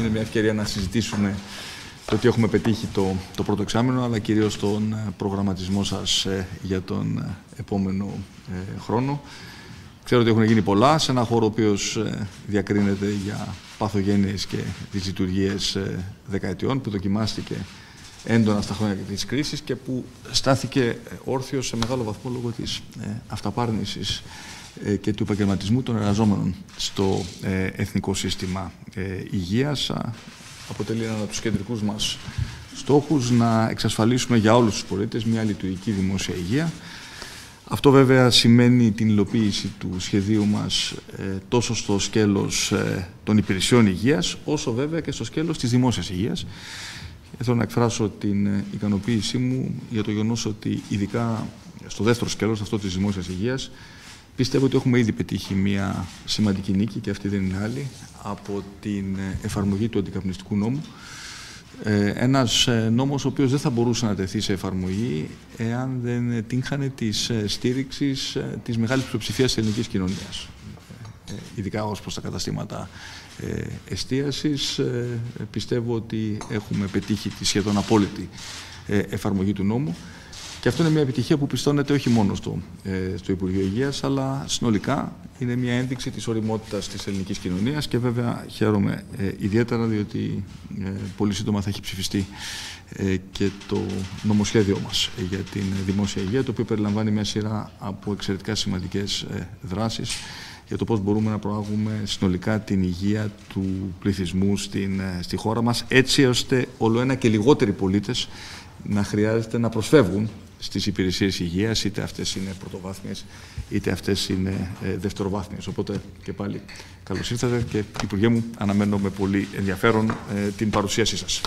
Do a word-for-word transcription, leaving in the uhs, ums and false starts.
είναι μια ευκαιρία να συζητήσουμε το τι έχουμε πετύχει το, το πρώτο εξάμηνο, αλλά κυρίως τον προγραμματισμό σας ε, για τον επόμενο ε, χρόνο. Ξέρω ότι έχουν γίνει πολλά σε ένα χώρο ο οποίος ε, διακρίνεται για παθογένειες και τις λειτουργίες ε, δεκαετιών, που δοκιμάστηκε έντονα στα χρόνια της κρίσης και που στάθηκε όρθιος σε μεγάλο βαθμό λόγω της ε, αυταπάρνησης ε, και του επαγγελματισμού των εργαζόμενων στο ε, εθνικό σύστημα ε, υγείας. Αποτελεί ένα από τους κεντρικούς μας στόχους να εξασφαλίσουμε για όλους τους πολίτες μια λειτουργική δημόσια υγεία. Αυτό βέβαια σημαίνει την υλοποίηση του σχεδίου μας ε, τόσο στο σκέλος ε, των υπηρεσιών υγείας, όσο βέβαια και στο σκέλος της δημόσιας υγείας. Θέλω να εκφράσω την ικανοποίησή μου για το γεγονός ότι ειδικά στο δεύτερο σκέλος, αυτό της δημόσιας υγείας, πιστεύω ότι έχουμε ήδη πετύχει μια σημαντική νίκη, και αυτή δεν είναι άλλη, από την εφαρμογή του αντικαπνιστικού νόμου. Ένας νόμος ο οποίος δεν θα μπορούσε να τεθεί σε εφαρμογή εάν δεν τύχανε της στήριξης της μεγάλης πλειοψηφίας της ελληνικής κοινωνίας. Ειδικά ως προς τα καταστήματα εστίασης, πιστεύω ότι έχουμε πετύχει τη σχεδόν απόλυτη εφαρμογή του νόμου. Και αυτό είναι μια επιτυχία που πιστώνεται όχι μόνο στο, ε, στο Υπουργείο Υγείας, αλλά συνολικά είναι μια ένδειξη της ωριμότητας της ελληνικής κοινωνίας, και βέβαια χαίρομαι ε, ιδιαίτερα διότι ε, πολύ σύντομα θα έχει ψηφιστεί ε, και το νομοσχέδιό μας για την δημόσια υγεία, το οποίο περιλαμβάνει μια σειρά από εξαιρετικά σημαντικές ε, δράσεις για το πώς μπορούμε να προάγουμε συνολικά την υγεία του πληθυσμού στην, ε, στη χώρα μας, έτσι ώστε όλο ένα και λιγότεροι πολίτες να χρειάζεται να προσφεύγουν στις υπηρεσίες υγείας, είτε αυτές είναι πρωτοβάθμιες, είτε αυτές είναι ε, δευτεροβάθμιες. Οπότε και πάλι καλώς ήρθατε, και Υπουργέ μου, αναμένω με πολύ ενδιαφέρον ε, την παρουσίασή σας.